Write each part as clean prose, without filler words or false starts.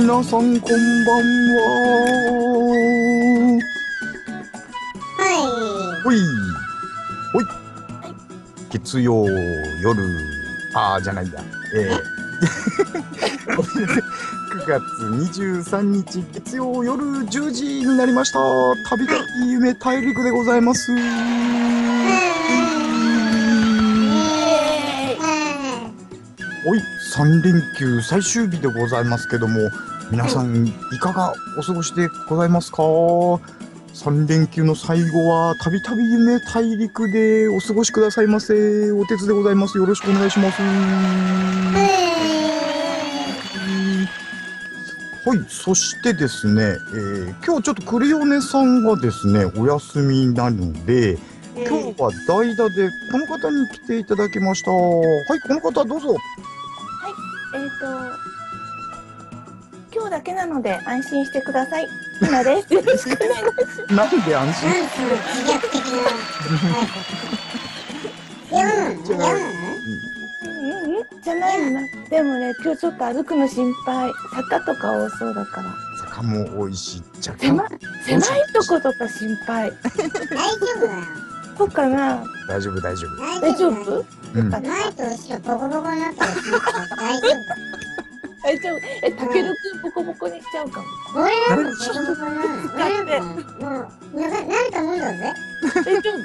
皆さんこんばんは。ほいほい。月曜夜じゃないや。9月23日月曜夜10時になりました。旅旅夢大陸でございます。おい、3連休最終日でございますけども、皆さんいかがお過ごしでございますか？3連休の最後は旅旅夢大陸でお過ごしくださいませ。お手つでございます。よろしくお願いします。はい、そしてですね、今日ちょっとクレヨネさんがですねお休みなので、今日は代打でこの方に来ていただきました。はい、この方どうぞ。 はい、今日だけなので安心してください。ひなです。よろしくお願いします。 なんで安心？ なんその自虐的な。 じゃないな。でもね、今日ちょっと歩くの心配。坂とか多そうだから。 坂も多いし、若狭干いとことか心配。 大丈夫だよ。 そうかな。 大丈夫大丈夫。 大丈夫？ うん。 前と後ろボコボコになったら大丈夫。 大丈夫。たけるくんボコボコにしちゃうかも。 俺なんかボコボコなの。俺なんかもうなると思うんだぜ。 大丈夫？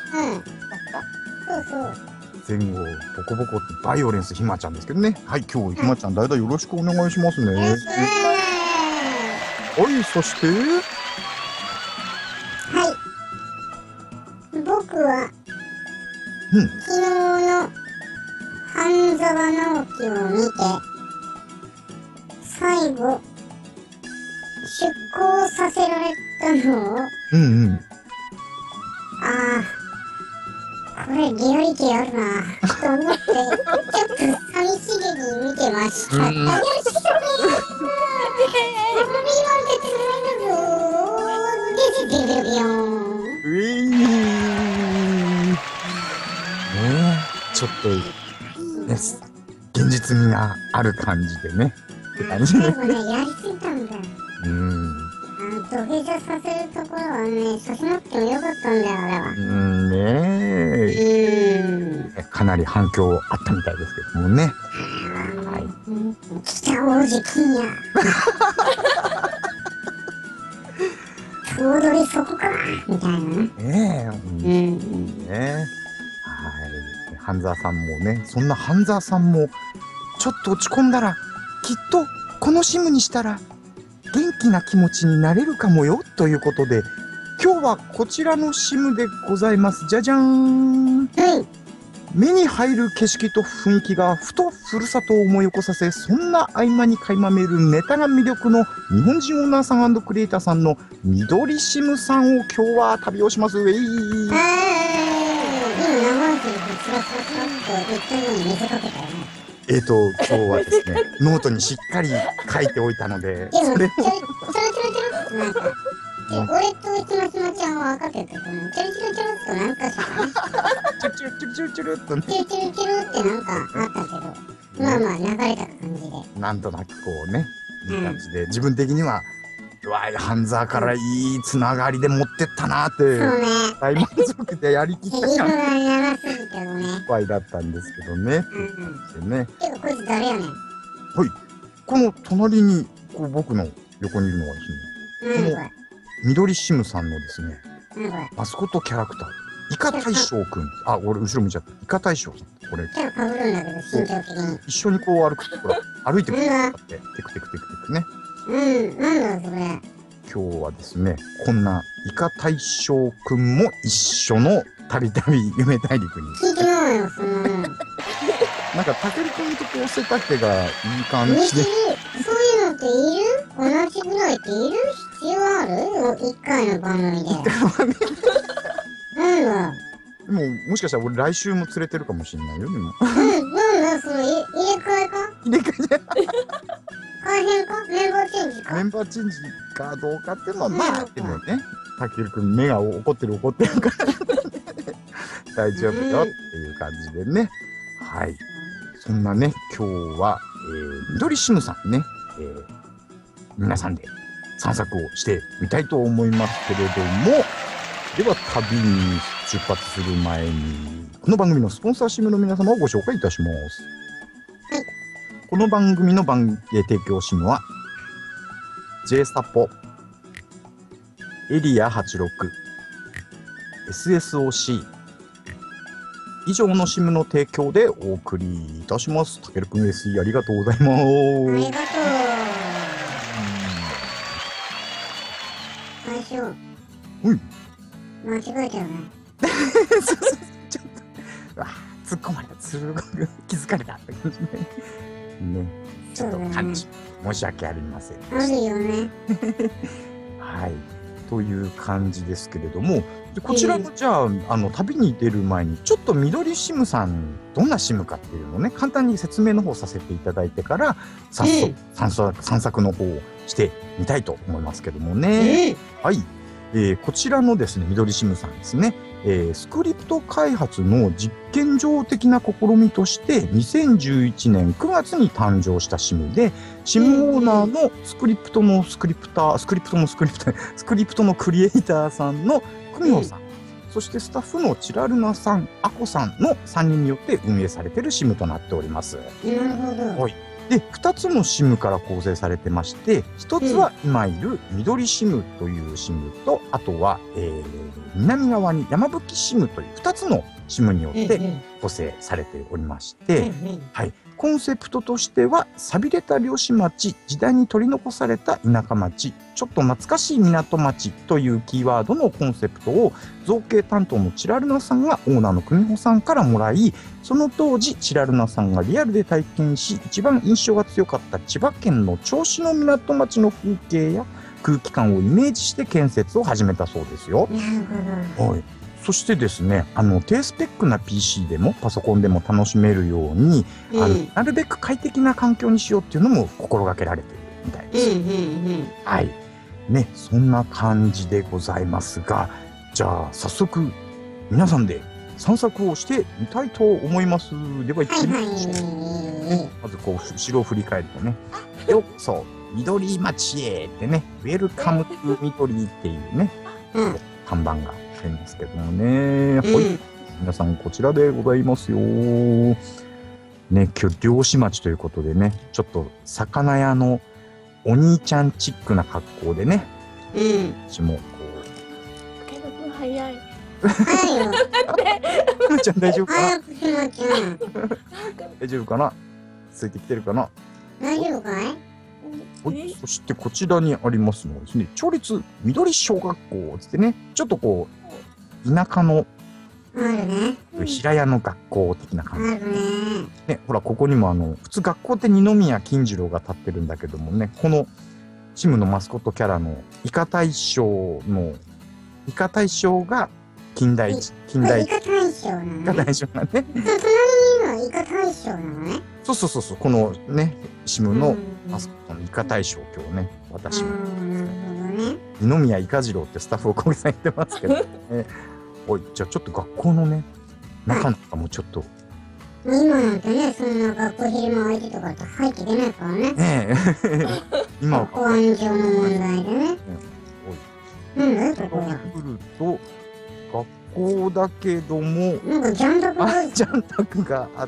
そうそう。 前後ボコボコってバイオレンスひまちゃんですけどね。はい、今日ひまちゃん代打よろしくお願いしますね。はい、そしてはい。僕は昨日の半沢直樹を見て最後出航させられたのをこれリアリティあるなと思ってちょっと寂しげに見てました。よしそれちょっとね、現実味がある感じでね。って感じ。 最後ね、やりすぎたんだよ。土下座させるところはね、させなくてもよかったんだよ、あれは。 かなり反響あったみたいですけどもね。 はい。北王子金也。頭取そこかみたいなね。 半沢さんもね、そんな半沢さんもちょっと落ち込んだらきっとこのシムにしたら元気な気持ちになれるかもよということで、今日はこちらのシムでございます。じゃじゃーん。目に入る景色と雰囲気がふとふるさとを思い起こさせ、そんな合間に垣間見るネタが魅力の日本人オーナーさん&クリエイターさんの緑シムさんを今日は旅をします。今生放送でスラスラスラって言ったように見せかけたよね。 今日はですね、ノートにしっかり書いておいたので、 それってなんか、俺とひまひまちゃんは分かってたけどね、チュルチュルチュルっとなんかさ、 チュルチュルチュルチュルチュルっとね、 チュルチュルチュルってなんかあったけど、まあまあ流れた感じで。 なんとなくこうね、いい感じで、自分的には、半沢からいいつながりで持ってったなーって、大満足でやりきった感じ。 長すぎてもね。 いっぱいだったんですけどね。 けどこいつ誰やねん。 はい。この隣にこう僕の横にいるのがですね、この緑シムさんのですね、マスコットキャラクター、イカ大将くん。俺後ろ見ちゃった。イカ大将さん。これ。 キャラ被るんだけど、身長的に。 一緒にこう歩く。ほら、歩いてくるって、テクテクテクテクね。 なんだそれ。 今日はですね、こんなイカ大将くんも一緒の旅旅夢大陸に。 聞いてないよ、そんなの。 なんか、たけるくんとこう背丈がいい感じで。 そういうのっている？同じぐらいっている必要ある？一回の番組で。なんだ。 でも、もしかしたら俺来週も連れてるかもしれないよ、でも。 なんだ、それ、入れ替えか？ 入れ替えじゃない。 改変か？メンバーチェンジか？ メンバーチェンジかどうかっていうのは、まあ、でもね、たけるくん目が怒ってるから大丈夫よっていう感じでね。はい。そんなね、今日は、緑シムさんね、 皆さんで散策をしてみたいと思いますけれども、では旅に出発する前に、この番組のスポンサーシムの皆様をご紹介いたします。 はい。 この番組の提供シムは、J サポ、エリア86、SSOC、以上のシムの提供でお送りいたします。たけるくん SE ありがとうございます。 ありがとう。最初。 うん。 間違えたよね。 そうそうそう、ちょっと、突っ込まれた、すごく気づかれたって感じで。ね、ちょっと感じ、申し訳ありません。 あるよね。 はい。という感じですけれども、こちらのじゃあ、旅に出る前に、ちょっと緑シムさん、どんなシムかっていうのをね、簡単に説明の方させていただいてから、早速、散策の方をしてみたいと思いますけどもね。はい。こちらのですね、緑シムさんですね、スクリプト開発の実験場的な試みとして、2011年9月に誕生したシムで、シムオーナーのスクリプトのクリエイターさんのクミホさん、そしてスタッフのチラルナさん、アコさんの3人によって運営されているシムとなっております。 なるほど。 はい。で、2つのシムから構成されてまして、1つは今いる緑シムというシムと、あとは、南側に山吹シムという2つのシムによって構成されておりまして、はい。コンセプトとしては、寂れた漁師町、時代に取り残された田舎町、ちょっと懐かしい港町というキーワードのコンセプトを造形担当のチラルナさんがオーナーの久美穂さんからもらい、その当時チラルナさんがリアルで体験し、一番印象が強かった千葉県の銚子の港町の風景や空気感をイメージして建設を始めたそうですよ。 なるほど。 はい。そしてですね、低スペックな PC でもパソコンでも楽しめるように、なるべく快適な環境にしようっていうのも心がけられているみたいです。はい。ね、そんな感じでございますが、じゃあ早速皆さんで散策をしてみたいと思います。では行ってみましょう。まずこう後ろを振り返るとね、ようこそ緑町へってね、ウェルカムトゥ緑っていうね、看板がありますけどもね。はい。皆さんこちらでございますよ。ね、今日漁師町ということでね、ちょっと魚屋のお兄ちゃんチックな格好でね、私もこたけるくん早い。 早いよ。 う、ちゃん大丈夫かな？ 早くしなきゃ。 大丈夫かな？ついてきてるかな？ 大丈夫かい？ はい。そしてこちらにありますのはですね、町立緑小学校つってね、ちょっとこう、田舎のあるね。 平屋の学校的なあ感じ。 るね。 ね、ほら、ここにも普通学校って二宮金次郎が立ってるんだけどもね、このチムのマスコットキャラのイカ大将が近代、 イカ大将なのね。 イカ大将がね、 隣にはイカ大将なのね。 そう、このね、シムのマスコットのイカ大将今日ね、私も。 なるほどね。 二宮イカ次郎ってスタッフを小木さん言ってますけどね。おい、じゃあちょっと学校のね、中もちょっと。 今なんてね、そんな学校昼間空いてとかって入っていけないからね。 ねえ。今は保安上の問題でね。 おい。 なんだよ、ここは。 来ると、学校だけども、 なんかジャンダクがいいジャンタクがあって、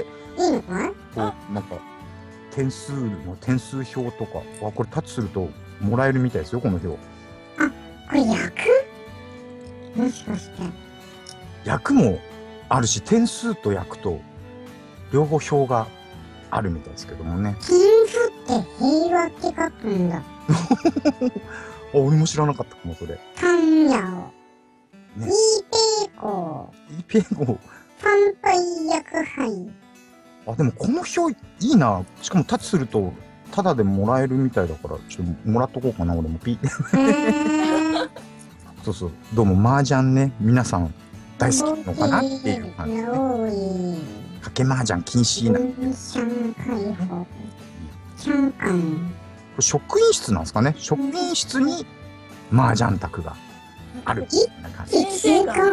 のかい？ こう、なんか、点数表とか、これタッチするともらえるみたいですよ、この表。 これ役？もしかして。 役もあるし、点数と役と、両方表があるみたいですけどもね。 金符って平和って書くんだ。 あ、俺も知らなかったかも、それ。 タンヤオ。 ねイーペーコイペゴ。 ー。パンパイ役杯。 あ、でもこの表いいな。しかもタッチすると、タダでもらえるみたいだから、ちょっともらっとこうかな、俺もピー。そう、どうも麻雀ね、皆さん大好きなのかなっていう感じで、ね。賭け麻雀禁止な。 シャン解放。シャンカン。 職員室なんですかね。職員室に麻雀卓があるみたいな感じ。 一週間。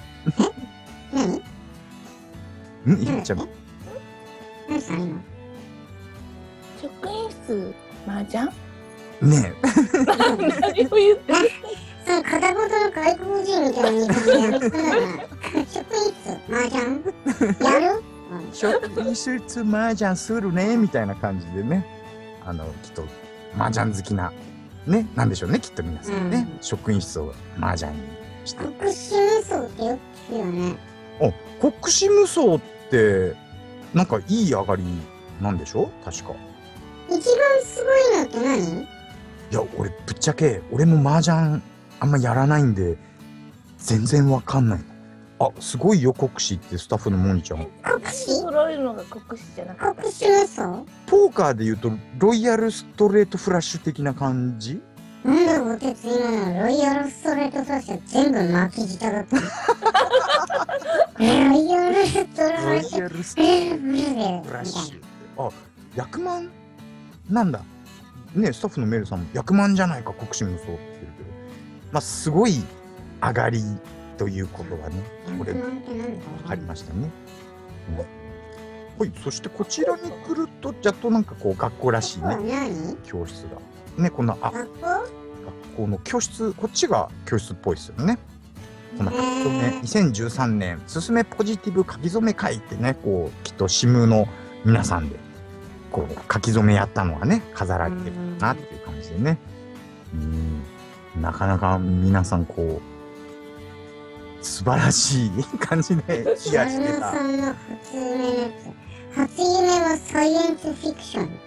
何？ いっちゃう。 何した今？ 職員室麻雀？ ね何を言ってる。 その片言の外国人みたいな言い方やめてくれないかな。職員室、麻雀やる？ え、職員室麻雀するねみたいな感じでね、きっと麻雀好きなね、なんでしょうね、きっと皆さんね、職員室を麻雀にして。 国士無双ってよく聞くよね。 国士無双ってなんかいい上がりなんでしょ、確か。 一番すごいのって何？ いや、俺ぶっちゃけ俺も麻雀あんまやらないんで全然わかんないの。あ、すごいよ国士ってスタッフのモニちゃん。 国士？ 揃えるのが国士じゃなくて。 国士無双？ ポーカーで言うとロイヤルストレートフラッシュ的な感じ。 なんだお手つ今のロイヤルストレートフラッシュ全部巻き舌だった。ロイヤルストレロイートヤルストレートフフラッシュって、あ、役満なんだね。スタッフのメルさんも役満じゃないか国士無双って言ってるけど、まあすごい上がりということがね、これ分かりましたね。はい、そしてこちらに来るとやっとなんかこう学校らしいね、 何？ 教室がね、こんな、あ、 学校？ 学校の教室、こっちが教室っぽいですよね。こんな書き初め、2013年すすめポジティブ書き初め会ってね、こうきっとシムの皆さんでこう書き初めやったのがね飾られてるなっていう感じでね、なかなか皆さんこう素晴らしい感じで気がしてた。 さんの初夢のやつ。初夢はサイエンスフィクション。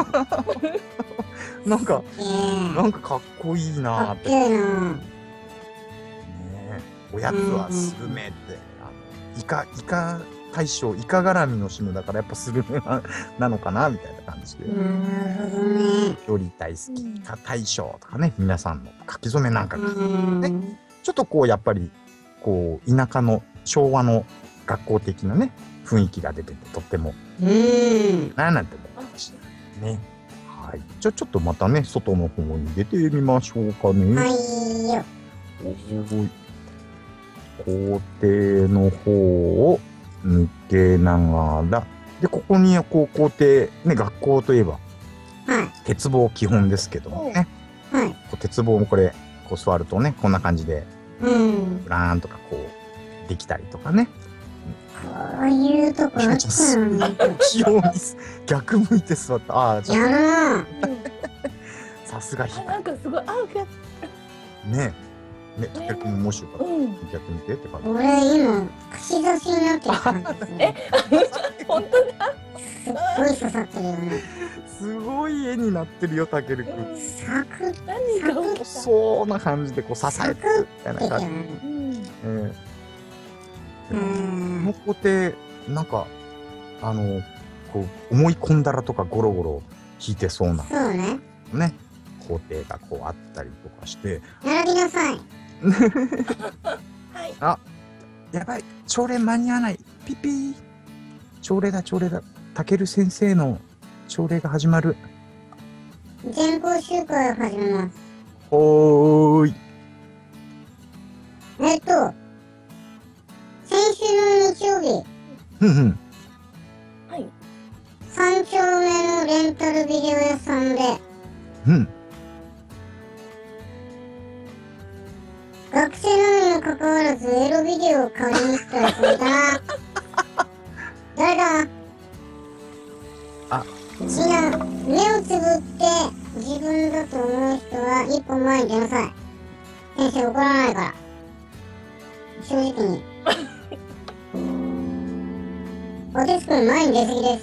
なんかかっこいいなーって。ねえ、おやつはスルメって、イカ大将、イカ絡みのシムだからやっぱスルメなのかなみたいな感じで。 なるほどね。 より大好き、イカ大将とかね、皆さんの書き初めなんかがね、ちょっとこうやっぱりこう田舎の昭和の学校的なね雰囲気が出ててとってもなあなんて思いましたね。はい、じゃあちょっとまたね外の方に出てみましょうかね。 はいよ。 校庭の方を抜けながら、でここにこう校庭ね、学校といえば鉄棒基本ですけどもね、 はい。 こう鉄棒もこれこう座るとねこんな感じでブラーンとかこうできたりとかね。 こういうとこあったのね。 器用に逆向いて座った。ああ、じゃやるな。 あさすがあ、なんかすごい、あ、 ねえ、ね、たけるくんももしよかったらやってみてって感じ。 俺今串刺しになってる感じですね。 本当だ。 すっごい刺さってるよね。 すごい絵になってるよ、たけるくん。 サクッ何が起きた。 そうな感じでこう支えてるみたいな感じ。この工程なんかこう思い込んだらとかゴロゴロ弾いてそうなそうね。 ね工程がこうあったりとかして、 並びなさい。 はい。 あ、やばい、朝礼間に合わない、ピピー、朝礼だたける先生の朝礼が始まる。 全校集会を始めます。 おーい。 先週の日曜日、 はい。 3丁目のレンタルビデオ屋さんで、学生なのにもかかわらずエロビデオを買いに来たやついたな。誰だ？ あ、 違う。目をつぶって自分だと思う人は一歩前に出なさい。先生怒らないから。正直に。おてつくん前に出過ぎです。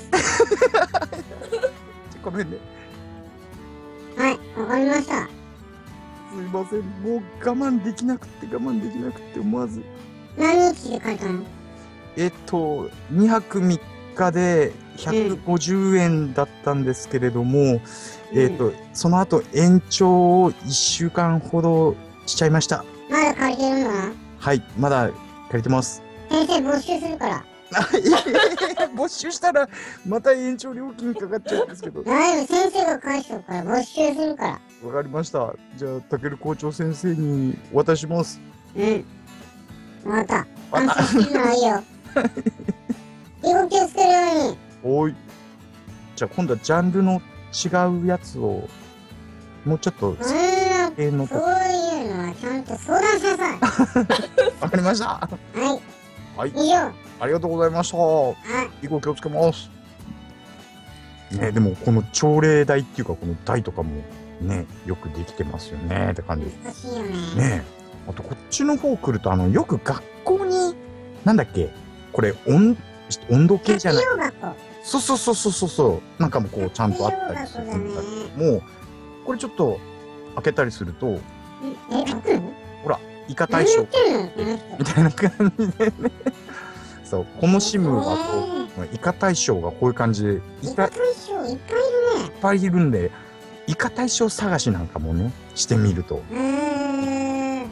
ごめんね。 はい、わかりました。 すいません、もう我慢できなくて思わず。 何日で書いたの ？2泊3日で150円だったんですけれども、その後延長を1週間ほどしちゃいました。 まだ借りてるんだな。 はい、まだ借りてます。 先生没収するから。 没収したらまた延長料金かかっちゃうんですけど。 大丈夫、先生が返しとくから没収するから。 わかりました。じゃあ、たける校長先生に渡します。 わかった。安心してるのはいいよ。動きをつけるように。 おい。じゃあ今度はジャンルの違うやつをもうちょっと、 そんな、 系のとそういうのはちゃんと相談しなさい。 わかりました。 はい。 はい、 以上。 ありがとうございました。 はい。 以後気をつけます。ね、でもこの朝礼台っていうかこの台とかもね、よくできてますよねって感じ。 難しいよね。 ねえ。あとこっちの方来るとよく学校に、なんだっけ、これ温度計じゃない。 活用箱。 そう。なんかもこうちゃんとあったりするんだけども、これちょっと開けたりすると、 開くの？ ほら、イカ大将みたいな感じでね。そう、このシムはこう、イカ大将がこういう感じで、 イカ大将いっぱいいるね。 いっぱいいるんで、イカ大将探しなんかもね、してみると。 いいね。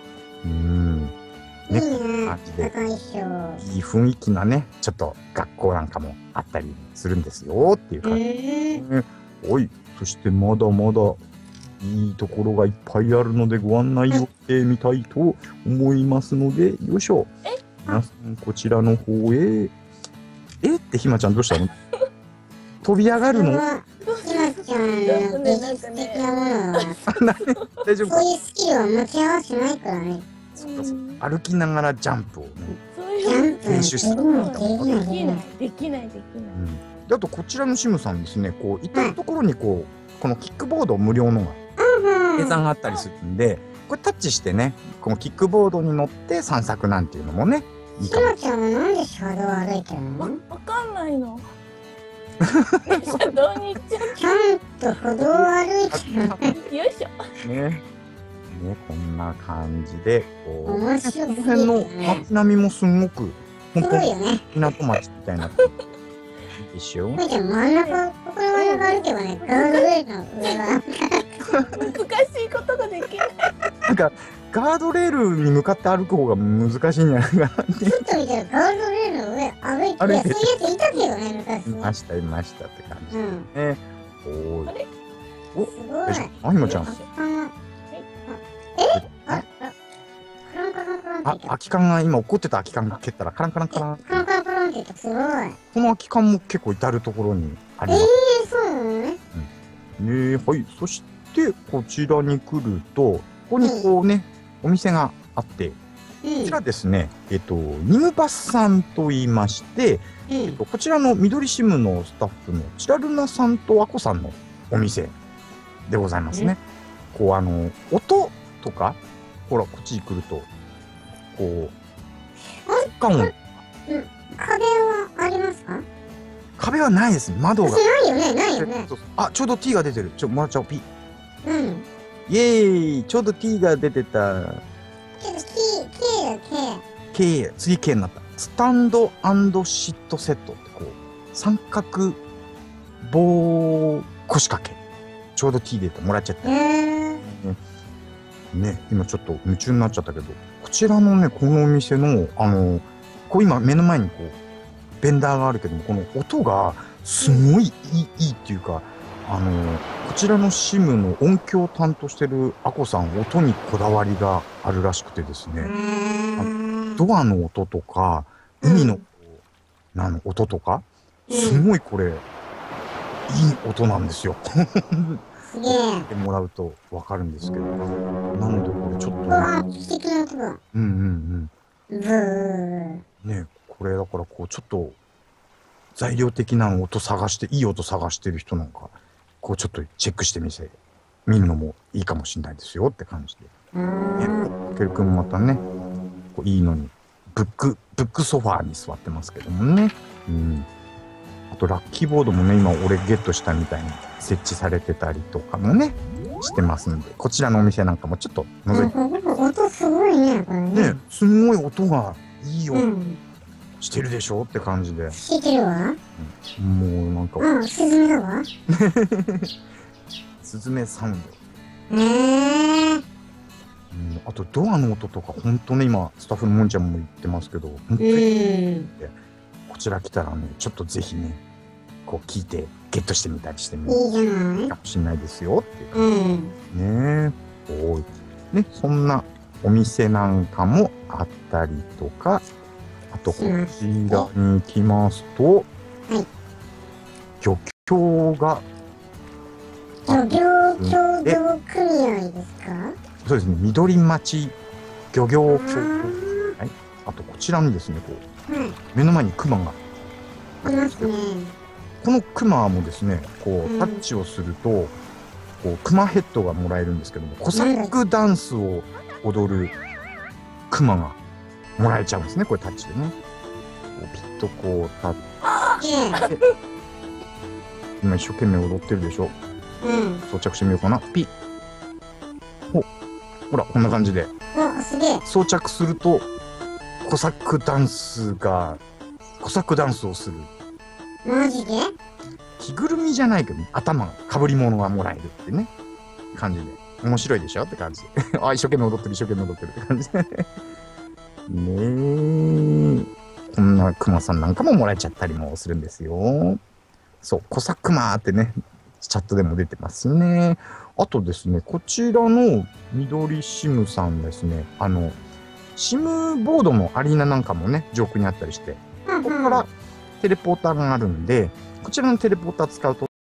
ね、 イ感じでカ大将。 いい雰囲気なね、ちょっと学校なんかもあったりするんですよっていう感じね。はい、そしてまだまだいいところがいっぱいあるのでご案内をしてみたいと思いますので、よいしょ。皆さんこちらの方へ。ってひまちゃんどうしたの？飛び上がるの？ ひまちゃんの技術的なものは、 大丈夫か？ そういうスキルは持ち合わせないからね。 歩きながらジャンプをね。 そうジャいうンプ練習するできない。 で、あとこちらのシムさんですね、こう至る所にこのキックボード無料のが計算があったりするんで、これタッチしてね、このキックボードに乗って散策なんていうのもね、いいかも。 ひまちゃんはなんで車道を歩いてるの？ わかんないの。車道に行っちゃちゃんと歩道を歩いてるの。 う。よいしょ。 ね、こんな感じで、こう、 面白すぎるこの辺の街並みもすごく、本す当にごいよね。 港町みたいな。いいでしょ。 ひまちゃん真ん中、ここの真ん中歩けばね、ガードレールの上が。 難しいことができない。 なんか、ガードレールに向かって歩く方が難しいんじゃないかなって。 ちょっと見たらガードレールの上歩いてる。いや、そういうやついたけどね、昔ね。 いましたって感じうん。 ね。おーい。 すごい。 あひまちゃん。 カランカランカランって言った。 空き缶が今怒ってた空き缶が蹴ったらカランカランカラン。 カランカランカランって言った。すごい。 この空き缶も結構至るところにあります。 そうなのね。 ね、はい。そしてこちらに来ると、ここにこうね、お店があって、こちらですね、ニムバスさんと言いまして、こちらの緑シムのスタッフのチラルナさんとアコさんのお店でございますね。こう音とか、ほら、こっちに来ると、こう、効果音。 壁はありますか？ 壁はないです。窓が。 ないよね、ないよね。 あ、ちょうど T が出てる。もらっちゃおう、P。 うん。 イエーイ、ちょうど T が出てた。 けど、K。 次 K になった。スタンドシットセットってこう、三角棒腰掛け。ちょうど T 出てもらっちゃった。ね、今ちょっと夢中になっちゃったけど、こちらのね、このお店の、こう今目の前にこう、ベンダーがあるけども、この音がすごいいいっていうか、こちらのシムの音響を担当してるアコさん、音にこだわりがあるらしくてですね、ドアの音とか、海の音とか、すごいこれ、いい音なんですよ。 すげえ。 ってもらうとわかるんですけど、なのでこれちょっと、 素敵な音だ。 ブー。ね、これだからこうちょっと材料的な音探して、いい音探してる人なんか、こうちょっとチェックして見るのもいいかもしれないですよって感じで。ケル君もまたね、こういいのに、ブックソファーに座ってますけどもね。あとラッキーボードもね、今俺ゲットしたみたいに設置されてたりとかもね、してますんで、こちらのお店なんかもちょっと覗いて。 音すごいね、これね。 ね、すごい音がいい音してるでしょって感じで。 してるわ。 もうなんか。 スズメだわ。 スズメサウンド。あとドアの音とか、ほんとね、今、スタッフのもんちゃんも言ってますけど、本当にこちら来たらね、ちょっとぜひね、こう聞いて、ゲットしてみたりしてもいいかもしれないですよっていう感じね。ね、そんなお店なんかもあったりとか、あとこちらに行きますと、漁協が漁業協同組合ですか？ そうですね、緑町漁業協同。 あはい。あと、こちらにですね、こう、 ーはい。 目の前にクマが。 いますね。 このクマもですね、こう、 うんタッチをすると、こう、クマヘッドがもらえるんですけども、コサックダンスを踊るクマがもらえちゃうんですね、これタッチでね。こうピッとこう、タッチ。 え今一生懸命踊ってるでしょ。 え。うん。 装着してみようかな。ピッ。ほら、こんな感じで。 お、すげえ。 装着すると、コサックダンスをする。 マジで？ 着ぐるみじゃないけど、頭が、被り物がもらえるってね、感じで。面白いでしょって感じで。あ、一生懸命踊ってる、一生懸命踊ってるって感じで。ねえ。こんなクマさんなんかももらえちゃったりもするんですよ。そう、コサクマーってね、チャットでも出てますね。あとですね、こちらの緑シムさんですね、シムボードのアリーナなんかもね、上空にあったりして、ここからテレポーターがあるんで、こちらのテレポーター使うと